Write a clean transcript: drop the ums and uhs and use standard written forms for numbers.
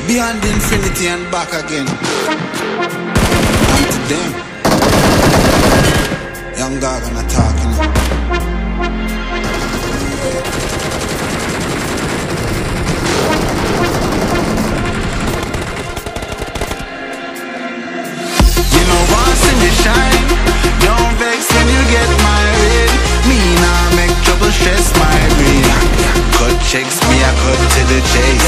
beyond infinity and back again. And to them, young dog and a talking. You know once in the shine, don't vex when you get married. Me nah make trouble stress my brain. Cut checks, me I cut to the chase.